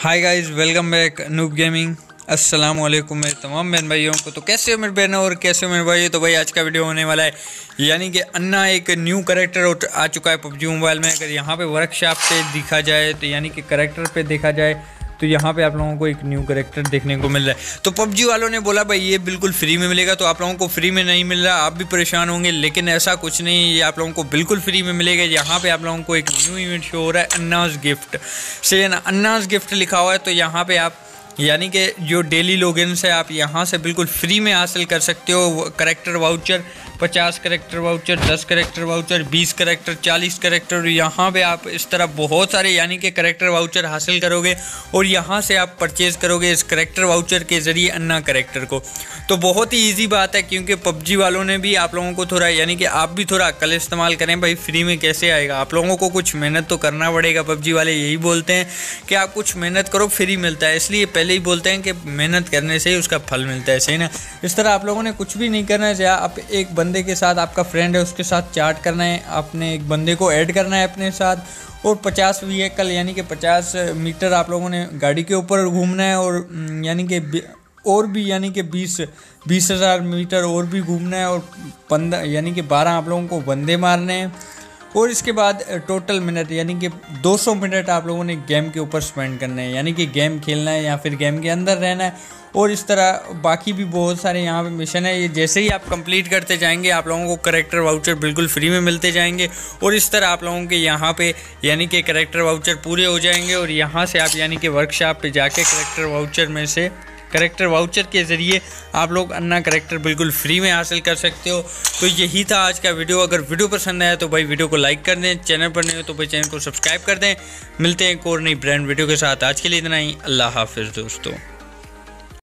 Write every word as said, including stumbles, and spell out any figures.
हाय guys, welcome back noob gaming. अस्सलाम वालेकुम मेरे तमाम बहन भाइयों को। तो कैसे हो मेरे बहनों और कैसे हो मेरे भाइयों। तो भाई आज का वीडियो होने वाला है, यानी कि अन्ना एक न्यू करेक्टर आ चुका है पबजी मोबाइल में। अगर यहाँ पे वर्कशॉप पे दिखा जाए तो यानी कि करेक्टर पे देखा जाए तो यहाँ पे आप लोगों को एक न्यू करेक्टर देखने को मिल रहा है। तो पबजी वालों ने बोला भाई ये बिल्कुल फ्री में मिलेगा, तो आप लोगों को फ्री में नहीं मिल रहा, आप भी परेशान होंगे, लेकिन ऐसा कुछ नहीं, ये आप लोगों को बिल्कुल फ्री में मिलेगा। यहाँ पे आप लोगों को एक न्यू इवेंट शो हो रहा है, अन्नाज गिफ्ट से अन्नाज गिफ्ट लिखा हुआ है। तो यहाँ पे आप यानी कि जो डेली लॉगिन्स है आप यहाँ से बिल्कुल फ्री में हासिल कर सकते हो। करेक्टर वाउचर पचास करेक्टर वाउचर, दस करेक्टर वाउचर, बीस करेक्टर, चालीस करेक्टर, यहाँ पे आप इस तरह बहुत सारे यानी कि करेक्टर वाउचर हासिल करोगे और यहाँ से आप परचेज़ करोगे इस करेक्टर वाउचर के ज़रिए अन्ना करेक्टर को। तो बहुत ही ईजी बात है, क्योंकि पबजी वालों ने भी आप लोगों को थोड़ा यानी कि आप भी थोड़ा अक्ल इस्तेमाल करें। भाई फ्री में कैसे आएगा, आप लोगों को कुछ मेहनत तो करना पड़ेगा। पबजी वाले यही बोलते हैं कि आप कुछ मेहनत करो, फ्री मिलता है, इसलिए पहले ही बोलते हैं कि मेहनत करने से ही उसका फल मिलता है, सही ना। इस तरह आप लोगों ने कुछ भी नहीं करना है। आप एक बंदे के साथ, आपका फ्रेंड है उसके साथ चैट करना है, आपने एक बंदे को ऐड करना है अपने साथ, और पचास व्हीकल यानी कि पचास मीटर आप लोगों ने गाड़ी के ऊपर घूमना है, और यानी कि और भी यानी कि बीस बीस हज़ार मीटर और भी घूमना है, और पंद्रह यानी कि बारह आप लोगों को बंदे मारने हैं। और इसके बाद टोटल मिनट यानी कि दो सौ मिनट आप लोगों ने गेम के ऊपर स्पेंड करना है, यानी कि गेम खेलना है या फिर गेम के अंदर रहना है। और इस तरह बाकी भी बहुत सारे यहाँ पे मिशन है, ये जैसे ही आप कंप्लीट करते जाएंगे आप लोगों को करेक्टर वाउचर बिल्कुल फ्री में मिलते जाएंगे। और इस तरह आप लोगों के यहाँ पे यानी कि करेक्टर वाउचर पूरे हो जाएंगे, और यहाँ से आप यानी कि वर्कशॉप पे जाके करेक्टर वाउचर में से करेक्टर वाउचर के ज़रिए आप लोग अन्ना करेक्टर बिल्कुल फ्री में हासिल कर सकते हो। तो यही था आज का वीडियो। अगर वीडियो पसंद आया तो भाई वीडियो को लाइक कर दें, चैनल पर नहीं हो तो भाई चैनल को सब्सक्राइब कर दें। मिलते हैं एक और नई ब्रांड वीडियो के साथ। आज के लिए इतना ही, अल्लाह हाफिज़ दोस्तों।